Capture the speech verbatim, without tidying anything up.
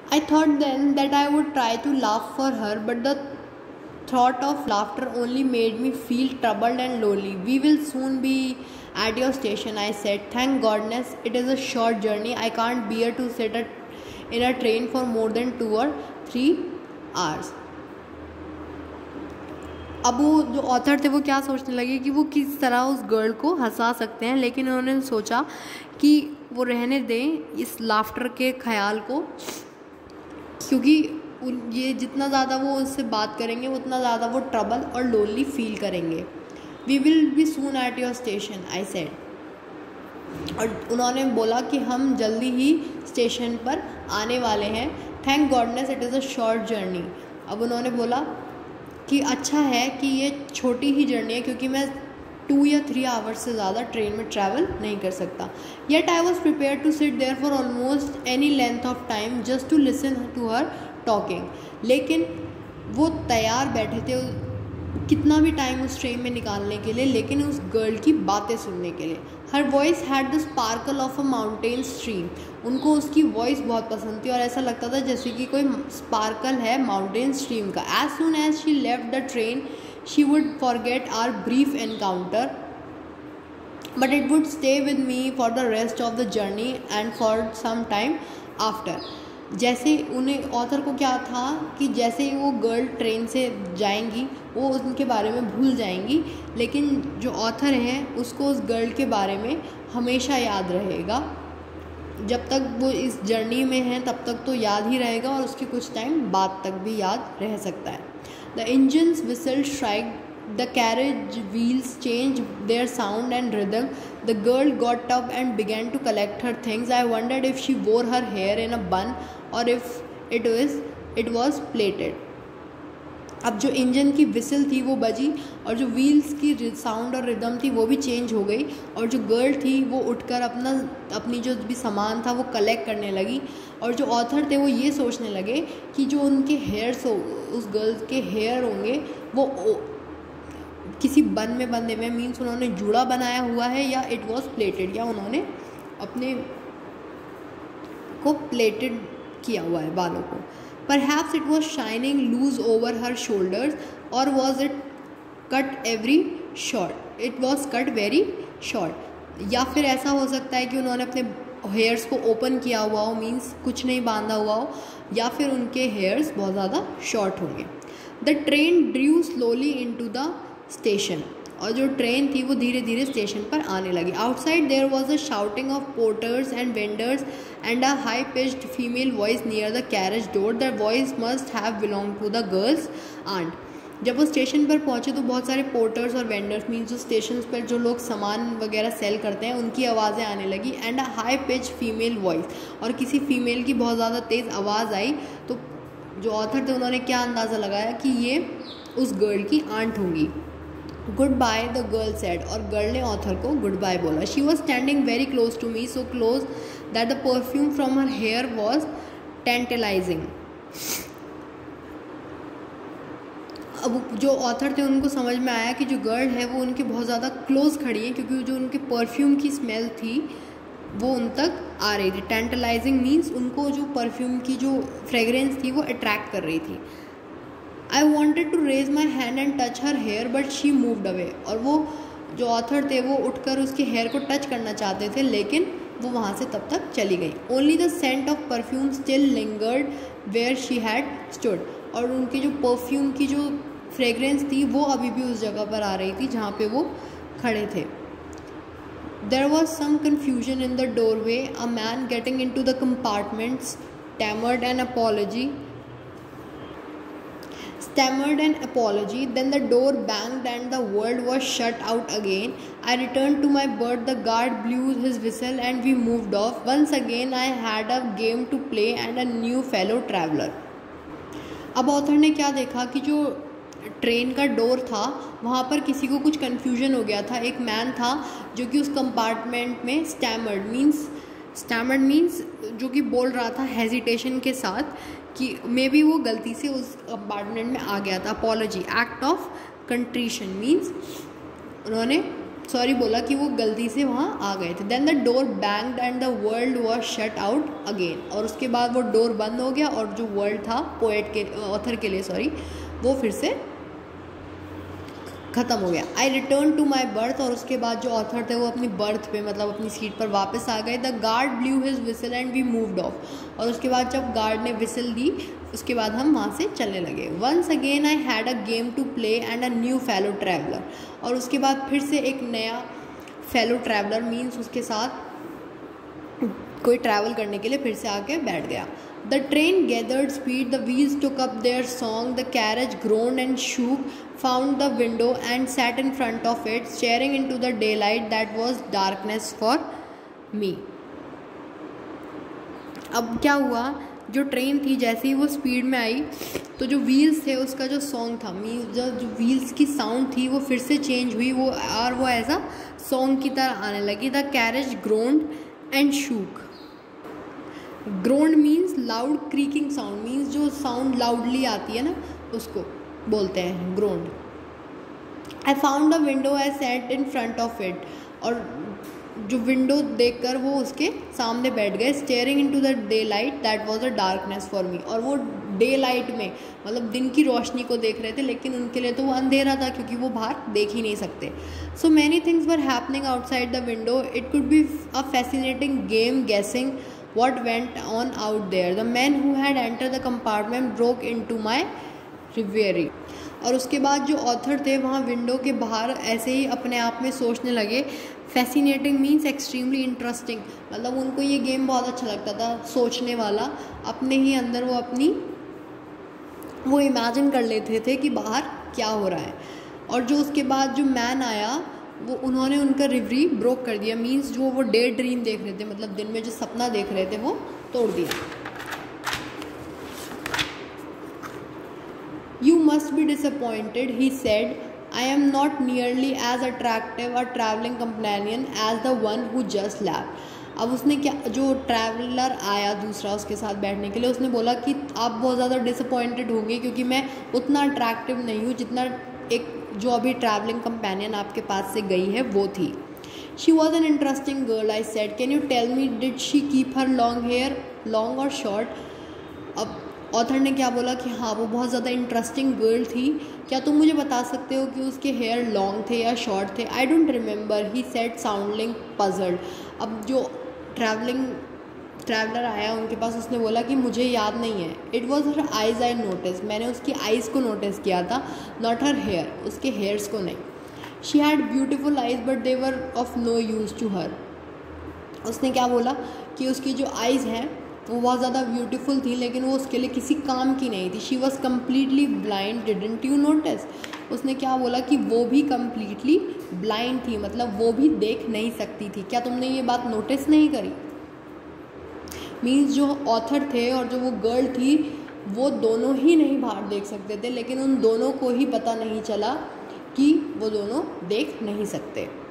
I thought then that I would try to laugh for her, but the thought of laughter only made me feel troubled and lonely. We will soon be at your station, I said. Thank goodness it is a short journey. I can't bear to sit at, in a train for more than two or three hours. अब वो जो author थे वो क्या सोचने लगे कि वो किस तरह उस गर्ल को हंसा सकते हैं, लेकिन उन्होंने सोचा कि वो रहने दें इस लाफ्टर के ख्याल को, क्योंकि ये जितना ज़्यादा वो उससे बात करेंगे उतना ज़्यादा वो ट्रबल और लोनली फील करेंगे. We will be soon at your station, I said. और उन्होंने बोला कि हम जल्दी ही स्टेशन पर आने वाले हैं. Thank goodness it is a short journey. अब उन्होंने बोला कि अच्छा है कि ये छोटी ही जर्नी है, क्योंकि मैं टू या थ्री आवर्स से ज़्यादा ट्रेन में ट्रैवल नहीं कर सकता. Yet I was prepare to sit there for almost any length of time just to listen to her talking. लेकिन वो तैयार बैठे थे कितना भी टाइम उस ट्रेन में निकालने के लिए, लेकिन उस गर्ल की बातें सुनने के लिए. Her voice had the sparkle of a mountain stream. उनको उसकी वॉइस बहुत पसंद थी और ऐसा लगता था जैसे कि कोई स्पार्कल है माउंटेन स्ट्रीम का. As soon as she left the train she would forget our brief encounter, but it would stay with me for the rest of the journey and for some time after. जैसे उन्हें author को क्या था कि जैसे ही वो girl train से जाएंगी वो उनके बारे में भूल जाएंगी, लेकिन जो ऑथर है उसको उस गर्ल के बारे में हमेशा याद रहेगा. जब तक वो इस जर्नी में है तब तक तो याद ही रहेगा और उसके कुछ टाइम बाद तक भी याद रह सकता है. The engine's whistle strike, the carriage wheels changed their sound and rhythm. The girl got up and began to collect her things. I wondered if she wore her hair in a bun or if it was it was plaited. अब जो engine की whistle थी वो बजी और जो wheels की sound और रिदम थी वो भी चेंज हो गई, और जो गर्ल थी वो उठकर अपना अपनी जो भी सामान था वो कलेक्ट करने लगी. और जो ऑथर थे वो ये सोचने लगे कि जो उनके हेयर्स हो उस गर्ल के हेयर होंगे वो किसी बन में बंधे हुए, मीन्स उन्होंने जूड़ा बनाया हुआ है या इट वॉज प्लेटेड, या उन्होंने अपने को प्लेटेड किया हुआ है बालों को. Perhaps it was shining loose over her shoulders और was it cut every short, it was cut very short. या फिर ऐसा हो सकता है कि उन्होंने अपने हेयर्स को ओपन किया हुआ हो, मीन्स कुछ नहीं बांधा हुआ हो, या फिर उनके हेयर्स बहुत ज़्यादा शॉर्ट होंगे. The train drew slowly in to the station, और जो ट्रेन थी वो धीरे धीरे स्टेशन पर आने लगी. Outside there was a shouting of porters and vendors and a high pitched female voice near the carriage door. The voice must have belong to the girls aunt. जब वो स्टेशन पर पहुंचे तो बहुत सारे पोर्टर्स और वेंडर्स, मीन्स जो station पर जो लोग सामान वगैरह सेल करते हैं, उनकी आवाज़ें आने लगी. And a high pitch female voice, और किसी फीमेल की बहुत ज़्यादा तेज़ आवाज़ आई. तो जो ऑथर थे उन्होंने क्या अंदाज़ा लगाया कि ये उस गर्ल की आंट होंगी. Good bye the girl said, और गर्ल ने ऑथर को गुड बाय बोला. She was standing very close to me, so close that the perfume from her hair was tantalising. अब जो ऑथर थे उनको समझ में आया कि जो गर्ल है वो उनके बहुत ज़्यादा क्लोज खड़ी है, क्योंकि जो उनके परफ्यूम की स्मेल थी वो उन तक आ रही थी. टेंटलाइजिंग मीन्स उनको जो परफ्यूम की जो फ्रेगरेंस थी वो अट्रैक्ट कर रही थी. I wanted to raise my hand and touch her hair, but she moved away. और वो जो ऑथर थे वो उठकर उसके हेयर को टच करना चाहते थे, लेकिन वो वहाँ से तब तक चली गई. Only the scent of perfume still lingered where she had stood. और उनकी जो परफ्यूम की जो फ्रेगरेंस थी वो अभी भी उस जगह पर आ रही थी जहाँ पे वो खड़े थे. There was some confusion in the doorway. A man getting into the compartment stammered an apology. Stammered an apology. Then the door banged and the world was shut out again. I returned to my berth. The guard blew his whistle and we moved off. Once again I had a game to play and a new fellow traveler. अब author ने क्या देखा कि जो train का door था वहाँ पर किसी को कुछ कन्फ्यूजन हो गया था. एक मैन था जो कि उस कंपार्टमेंट में स्टैमर्ड मीन्स स्टैमर्ड मीन्स जो कि बोल रहा था हेजिटेशन के साथ कि मे बी वो गलती से उस कंपार्टमेंट में आ गया था. Apology, act of contrition means उन्होंने सॉरी बोला कि वो गलती से वहाँ आ गए थे। Then the door banged and the world was shut out again, और उसके बाद वो डोर बंद हो गया और जो वर्ल्ड था पोएट के ऑथर के लिए सॉरी वो फिर से ख़त्म हो गया। I return to my berth, और उसके बाद जो ऑथर थे वो अपनी बर्थ पे मतलब अपनी सीट पर वापस आ गए। The guard blew his whistle and we moved off, और उसके बाद जब गार्ड ने विसल दी उसके बाद हम वहाँ से चलने लगे। Once again I had a game to play and a new fellow traveller, और उसके बाद फिर से एक नया फेलो ट्रैवलर मीन्स उसके साथ कोई ट्रैवल करने के लिए फिर से आके बैठ गया। The train gathered speed, the wheels took up their song, the carriage groaned and shook, found the window and sat in front of it, staring into the daylight that was darkness for me. अब क्या हुआ, जो train थी जैसे ही वो speed में आई तो जो व्हील्स थे उसका जो सॉन्ग था मीन जो जो व्हील्स की साउंड थी वो फिर से चेंज हुई, वो और वो ऐसा सॉन्ग की तरह आने लगी। The carriage groaned and shook, groaned means loud creaking sound, means जो साउंड लाउडली आती है ना उसको बोलते हैं groaned. I found a window, I sat in front of it, और जो विंडो देखकर वो उसके सामने बैठ गए। Staring in to the daylight that was a darkness for me, और वो डे लाइट में मतलब दिन की रोशनी को देख रहे थे, लेकिन उनके लिए तो वो अंधेरा था क्योंकि वो बाहर देख ही नहीं सकते। So many things were happening outside the window, it could be a fascinating game guessing what went on out there. The men who had entered the compartment broke into my reverie. और उसके बाद जो author थे वहाँ window के बाहर ऐसे ही अपने आप में सोचने लगे। फैसिनेटिंग मीन्स एक्सट्रीमली इंटरेस्टिंग, मतलब उनको ये गेम बहुत अच्छा लगता था, सोचने वाला। अपने ही अंदर वो अपनी वो इमेजिन कर लेते थे कि बाहर क्या हो रहा है। और जो उसके बाद जो मैन आया वो उन्होंने उनका रिवरी ब्रोक कर दिया, मीन्स जो वो डे ड्रीम देख रहे थे मतलब दिन में जो सपना देख रहे थे वो तोड़ दिया। You must be disappointed, he said, I am not nearly as attractive a travelling companion as the one who just left. अब उसने क्या, जो ट्रैवलर आया दूसरा उसके साथ बैठने के लिए, उसने बोला कि आप बहुत ज़्यादा डिसअपॉइंटेड होंगे क्योंकि मैं उतना अट्रैक्टिव नहीं हूँ जितना एक जो अभी ट्रैवलिंग कंपेनियन आपके पास से गई है वो थी। She was an interesting girl, I said, can you tell me did she keep her long hair long और शॉर्ट। अब ऑथर ने क्या बोला कि हाँ वो बहुत ज़्यादा इंटरेस्टिंग गर्ल थी, क्या तुम मुझे बता सकते हो कि उसके हेयर लॉन्ग थे या शॉर्ट थे। I don't remember, he said sounding puzzled. अब जो ट्रैवलिंग ट्रैवलर आया उनके पास, उसने बोला कि मुझे याद नहीं है। It was her eyes I notice, मैंने उसकी आइज़ को नोटिस किया था, नॉट हर हेयर, उसके हेयर्स को नहीं। She had beautiful eyes but they were of no use to her. उसने क्या बोला कि उसकी जो आइज़ हैं वो बहुत ज़्यादा ब्यूटीफुल थी लेकिन वो उसके लिए किसी काम की नहीं थी। She was completely blind, didn't you notice. उसने क्या बोला कि वो भी कम्प्लीटली ब्लाइंड थी, मतलब वो भी देख नहीं सकती थी, क्या तुमने ये बात नोटिस नहीं करी। मीन्स जो ऑथर थे और जो वो गर्ल थी वो दोनों ही नहीं बाहर देख सकते थे, लेकिन उन दोनों को ही पता नहीं चला कि वो दोनों देख नहीं सकते।